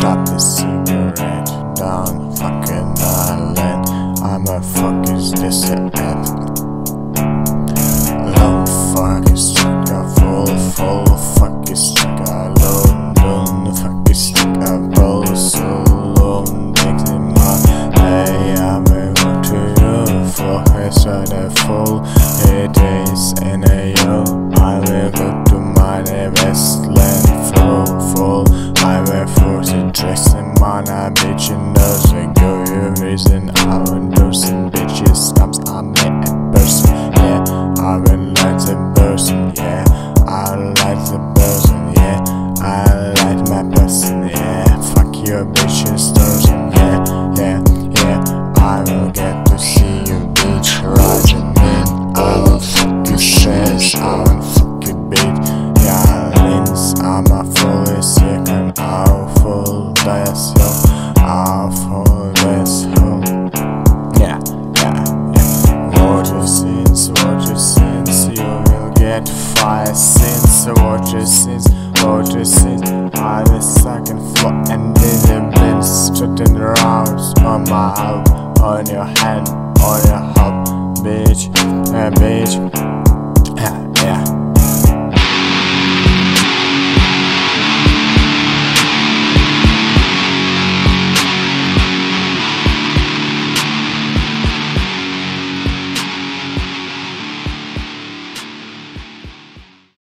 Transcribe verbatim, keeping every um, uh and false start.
drop the cigarette down fucking island. I'm a fuck is this a app? Long fuck is chicka full full fuck is chicka alone don't fuck is chicka roll so long takes him on. Hey, I'm a go to you for his other full it is in a yo. I will go to my westland flow full. I will force it dressing man a bitch and those a go you reason I will do some bitches comes I'm a person yeah. I will like the person yeah. I like the person yeah. I like my person yeah. Fuck your bitches person yeah yeah yeah. I will get to see you bitch rising in. I will fuck your stress I will fuck your bitch yeah. Links I'm a fully sick and I'll full this yo. I'll full this yo. Yeah yeah yeah. Water sins water sins you will get fire sins water sins water sins. I was second floor and in the bin strutting around on my house on your hand on your hub bitch, uh, bitch.